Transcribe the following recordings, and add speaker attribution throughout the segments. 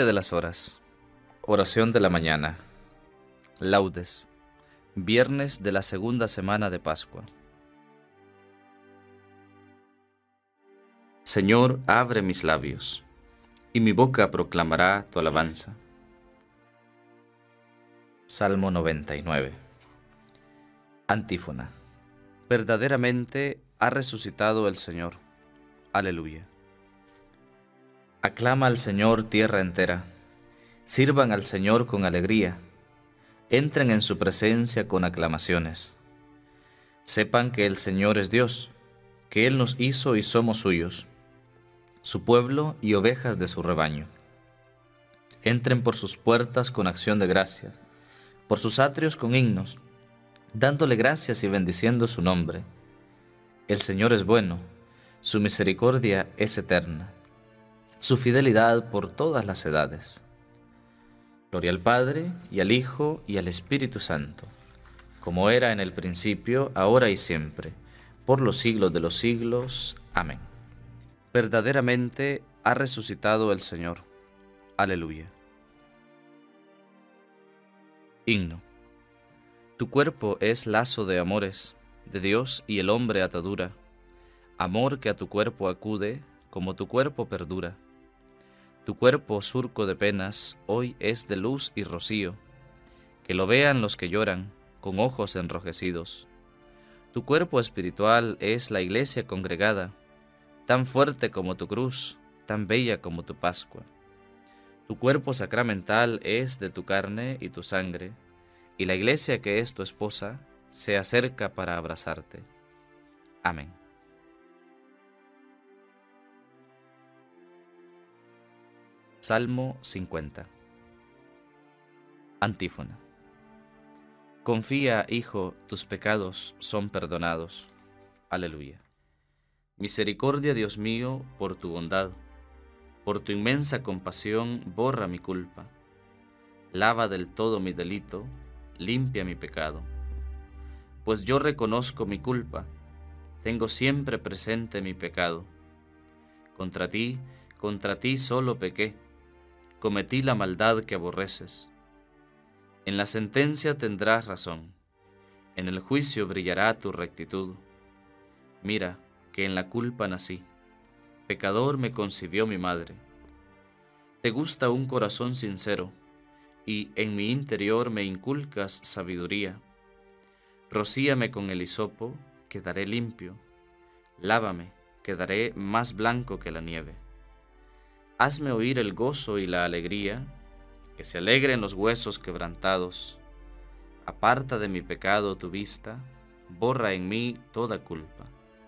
Speaker 1: Liturgia de las Horas. Oración de la mañana. Laudes. Viernes de la segunda semana de Pascua. Señor, abre mis labios, y mi boca proclamará tu alabanza. Salmo 99. Antífona. Verdaderamente ha resucitado el Señor. Aleluya. Aclama al Señor tierra entera. Sirvan al Señor con alegría. Entren en su presencia con aclamaciones. Sepan que el Señor es Dios, que Él nos hizo y somos suyos, su pueblo y ovejas de su rebaño. Entren por sus puertas con acción de gracias, por sus atrios con himnos, dándole gracias y bendiciendo su nombre. El Señor es bueno, su misericordia es eterna, su fidelidad por todas las edades. Gloria al Padre, y al Hijo, y al Espíritu Santo, como era en el principio, ahora y siempre, por los siglos de los siglos. Amén. Verdaderamente ha resucitado el Señor. Aleluya. Himno. Tu cuerpo es lazo de amores, de Dios y el hombre atadura, amor que a tu cuerpo acude, como tu cuerpo perdura. Tu cuerpo, surco de penas, hoy es de luz y rocío, que lo vean los que lloran, con ojos enrojecidos. Tu cuerpo espiritual es la iglesia congregada, tan fuerte como tu cruz, tan bella como tu Pascua. Tu cuerpo sacramental es de tu carne y tu sangre, y la iglesia que es tu esposa se acerca para abrazarte. Amén. Salmo 50. Antífona. Confía, hijo, tus pecados son perdonados. Aleluya. Misericordia, Dios mío, por tu bondad, por tu inmensa compasión, borra mi culpa. Lava del todo mi delito, limpia mi pecado. Pues yo reconozco mi culpa, tengo siempre presente mi pecado. Contra ti solo pequé, cometí la maldad que aborreces. En la sentencia tendrás razón, en el juicio brillará tu rectitud. Mira, que en la culpa nací, pecador me concibió mi madre. Te gusta un corazón sincero, y en mi interior me inculcas sabiduría. Rocíame con el hisopo, quedaré limpio. Lávame, quedaré más blanco que la nieve. Hazme oír el gozo y la alegría, que se alegren los huesos quebrantados. Aparta de mi pecado tu vista, borra en mí toda culpa.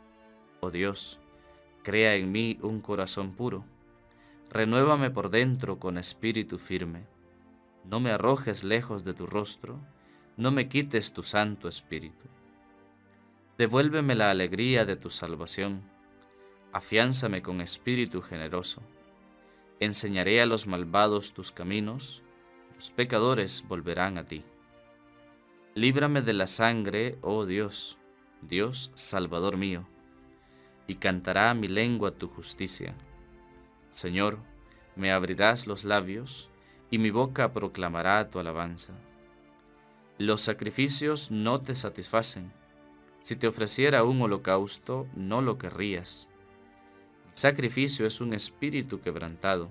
Speaker 1: Oh Dios, crea en mí un corazón puro, renuévame por dentro con espíritu firme. No me arrojes lejos de tu rostro, no me quites tu santo espíritu. Devuélveme la alegría de tu salvación, afiánzame con espíritu generoso. Enseñaré a los malvados tus caminos, los pecadores volverán a ti. Líbrame de la sangre, oh Dios, Dios Salvador mío, y cantará mi lengua tu justicia. Señor, me abrirás los labios, y mi boca proclamará tu alabanza. Los sacrificios no te satisfacen. Si te ofreciera un holocausto, no lo querrías. Mi sacrificio es un espíritu quebrantado,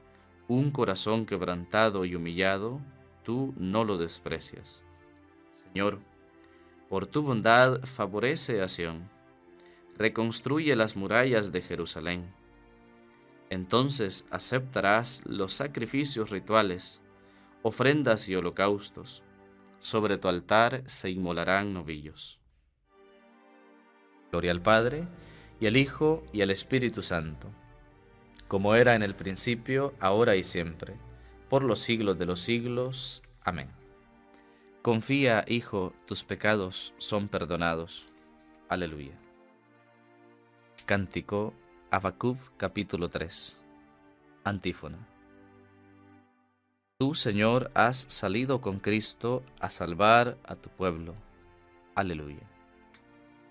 Speaker 1: un corazón quebrantado y humillado, tú no lo desprecias. Señor, por tu bondad favorece a Sión, reconstruye las murallas de Jerusalén. Entonces aceptarás los sacrificios rituales, ofrendas y holocaustos. Sobre tu altar se inmolarán novillos. Gloria al Padre, y al Hijo, y al Espíritu Santo, como era en el principio, ahora y siempre, por los siglos de los siglos. Amén. Confía, hijo, tus pecados son perdonados. Aleluya. Cántico, Habacuc, capítulo 3. Antífona. Tú, Señor, has salido con Cristo a salvar a tu pueblo. Aleluya.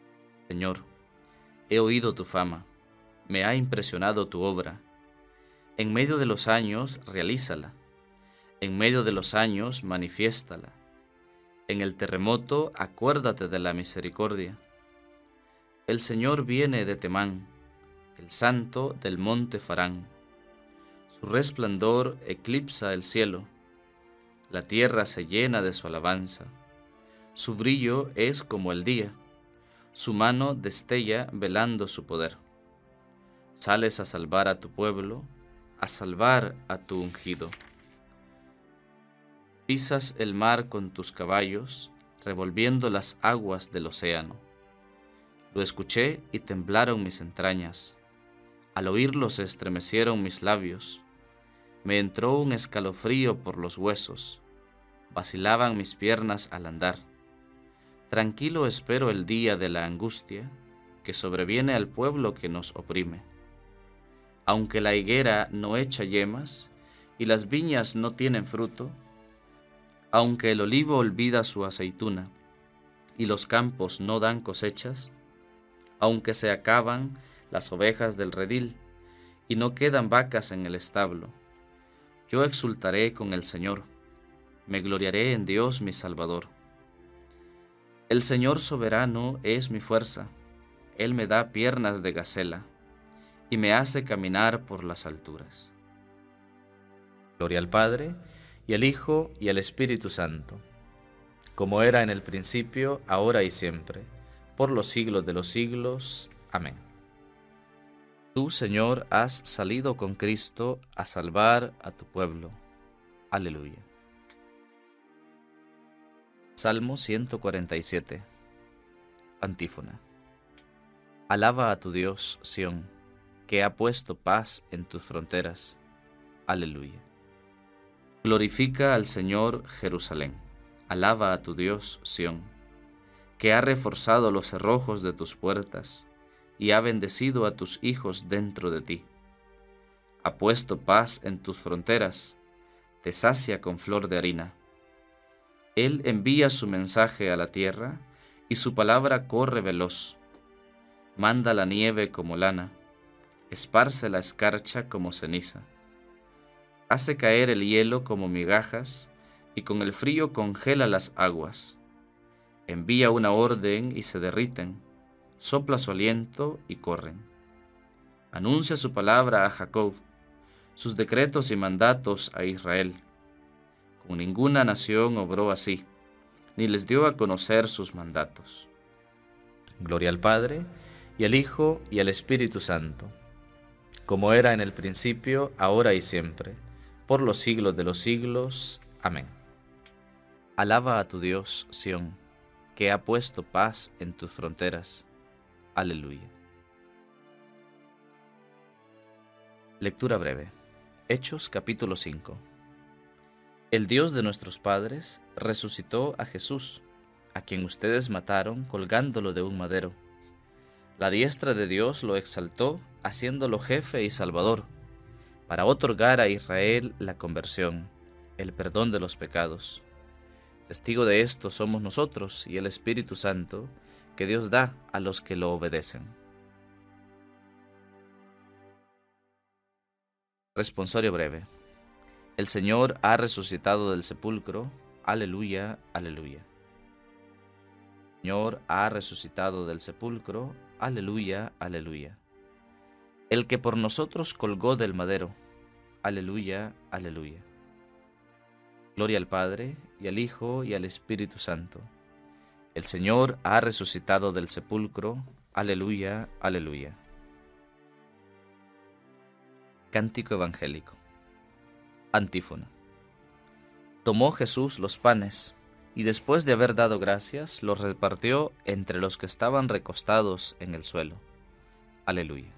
Speaker 1: Señor, he oído tu fama, me ha impresionado tu obra. En medio de los años, realízala. En medio de los años, manifiéstala. En el terremoto, acuérdate de la misericordia. El Señor viene de Temán, el Santo del monte Farán. Su resplandor eclipsa el cielo. La tierra se llena de su alabanza. Su brillo es como el día. Su mano destella velando su poder. Sales a salvar a tu pueblo, a salvar a tu ungido. Pisas el mar con tus caballos, revolviendo las aguas del océano. Lo escuché y temblaron mis entrañas. Al oírlo se estremecieron mis labios. Me entró un escalofrío por los huesos. Vacilaban mis piernas al andar. Tranquilo espero el día de la angustia que sobreviene al pueblo que nos oprime. Aunque la higuera no echa yemas y las viñas no tienen fruto, aunque el olivo olvida su aceituna y los campos no dan cosechas, aunque se acaban las ovejas del redil y no quedan vacas en el establo, yo exultaré con el Señor, me gloriaré en Dios mi Salvador. El Señor soberano es mi fuerza, Él me da piernas de gacela y me hace caminar por las alturas. Gloria al Padre, y al Hijo, y al Espíritu Santo, como era en el principio, ahora y siempre, por los siglos de los siglos. Amén. Tú, Señor, has salido con Cristo a salvar a tu pueblo. Aleluya. Salmo 147. Antífona. Alaba a tu Dios, Sión, que ha puesto paz en tus fronteras. Aleluya. Glorifica al Señor, Jerusalén. Alaba a tu Dios, Sión, que ha reforzado los cerrojos de tus puertas y ha bendecido a tus hijos dentro de ti. Ha puesto paz en tus fronteras, te sacia con flor de harina. Él envía su mensaje a la tierra y su palabra corre veloz. Manda la nieve como lana, esparce la escarcha como ceniza. Hace caer el hielo como migajas y con el frío congela las aguas. Envía una orden y se derriten, sopla su aliento y corren. Anuncia su palabra a Jacob, sus decretos y mandatos a Israel. Con ninguna nación obró así, ni les dio a conocer sus mandatos. Gloria al Padre, y al Hijo, y al Espíritu Santo, como era en el principio, ahora y siempre, por los siglos de los siglos. Amén. Alaba a tu Dios, Sión, que ha puesto paz en tus fronteras. Aleluya. Lectura breve. Hechos capítulo 5. El Dios de nuestros padres resucitó a Jesús, a quien ustedes mataron colgándolo de un madero. La diestra de Dios lo exaltó, haciéndolo jefe y salvador, para otorgar a Israel la conversión, el perdón de los pecados. Testigo de esto somos nosotros y el Espíritu Santo que Dios da a los que lo obedecen. Responsorio breve. El Señor ha resucitado del sepulcro. Aleluya, aleluya. El Señor ha resucitado del sepulcro. Aleluya, aleluya. El que por nosotros colgó del madero. Aleluya, aleluya. Gloria al Padre, y al Hijo, y al Espíritu Santo. El Señor ha resucitado del sepulcro. Aleluya, aleluya. Cántico evangélico. Antífona. Tomó Jesús los panes, y después de haber dado gracias, los repartió entre los que estaban recostados en el suelo. Aleluya.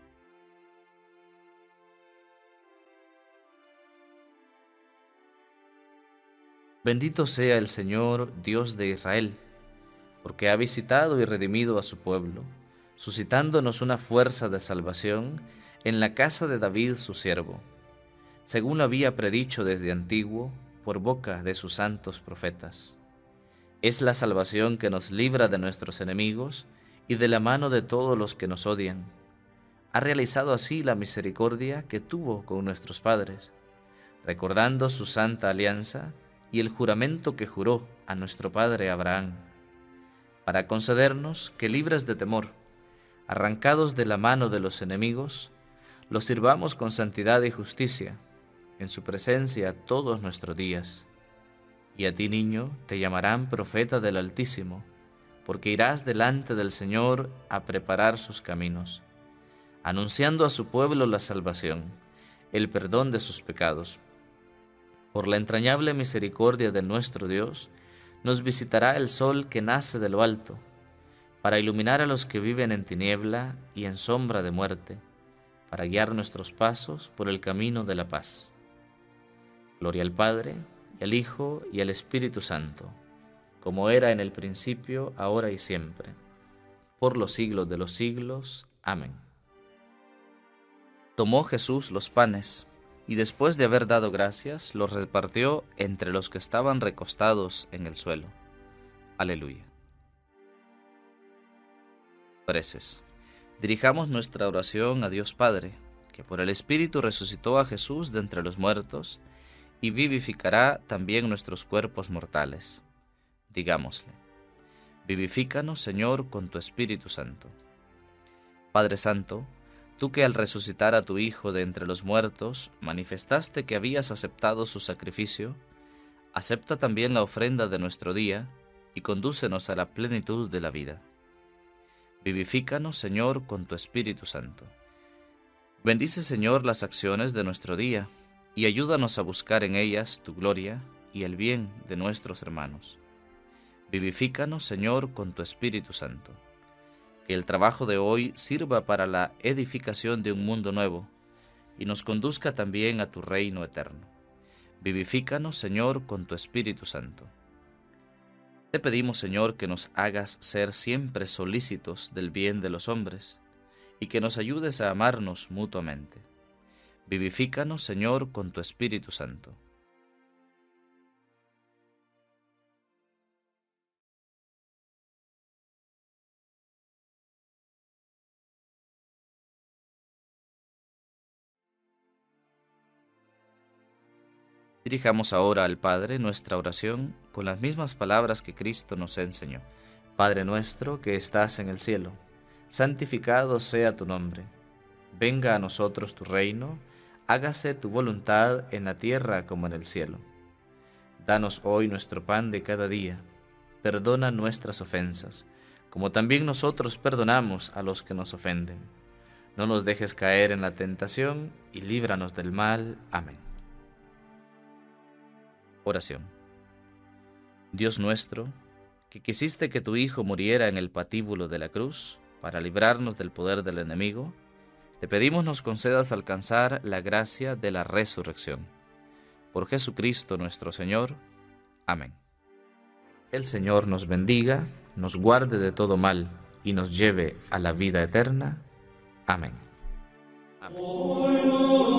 Speaker 1: Bendito sea el Señor, Dios de Israel, porque ha visitado y redimido a su pueblo, suscitándonos una fuerza de salvación en la casa de David su siervo, según lo había predicho desde antiguo por boca de sus santos profetas. Es la salvación que nos libra de nuestros enemigos y de la mano de todos los que nos odian, ha realizado así la misericordia que tuvo con nuestros padres, recordando su santa alianza y el juramento que juró a nuestro padre Abraham, para concedernos que, libres de temor, arrancados de la mano de los enemigos, los sirvamos con santidad y justicia en su presencia todos nuestros días. Y a ti, niño, te llamarán profeta del Altísimo, porque irás delante del Señor a preparar sus caminos, anunciando a su pueblo la salvación, el perdón de sus pecados. Por la entrañable misericordia de nuestro Dios, nos visitará el sol que nace de lo alto, para iluminar a los que viven en tiniebla y en sombra de muerte, para guiar nuestros pasos por el camino de la paz. Gloria al Padre, y al Hijo, y al Espíritu Santo, como era en el principio, ahora y siempre, por los siglos de los siglos. Amén. Tomó Jesús los panes, y después de haber dado gracias, los repartió entre los que estaban recostados en el suelo. Aleluya. Preces. Dirijamos nuestra oración a Dios Padre, que por el Espíritu resucitó a Jesús de entre los muertos, y vivificará también nuestros cuerpos mortales. Digámosle: vivifícanos, Señor, con tu Espíritu Santo. Padre Santo, tú que al resucitar a tu Hijo de entre los muertos manifestaste que habías aceptado su sacrificio, acepta también la ofrenda de nuestro día y condúcenos a la plenitud de la vida. Vivifícanos, Señor, con tu Espíritu Santo. Bendice, Señor, las acciones de nuestro día y ayúdanos a buscar en ellas tu gloria y el bien de nuestros hermanos. Vivifícanos, Señor, con tu Espíritu Santo. Que el trabajo de hoy sirva para la edificación de un mundo nuevo y nos conduzca también a tu reino eterno. Vivifícanos, Señor, con tu Espíritu Santo. Te pedimos, Señor, que nos hagas ser siempre solícitos del bien de los hombres y que nos ayudes a amarnos mutuamente. Vivifícanos, Señor, con tu Espíritu Santo. Dirijamos ahora al Padre nuestra oración con las mismas palabras que Cristo nos enseñó. Padre nuestro que estás en el cielo, santificado sea tu nombre. Venga a nosotros tu reino, hágase tu voluntad en la tierra como en el cielo. Danos hoy nuestro pan de cada día. Perdona nuestras ofensas, como también nosotros perdonamos a los que nos ofenden. No nos dejes caer en la tentación y líbranos del mal. Amén. Oración. Dios nuestro, que quisiste que tu Hijo muriera en el patíbulo de la cruz para librarnos del poder del enemigo, te pedimos nos concedas alcanzar la gracia de la resurrección. Por Jesucristo nuestro Señor. Amén. El Señor nos bendiga, nos guarde de todo mal y nos lleve a la vida eterna. Amén. Amén.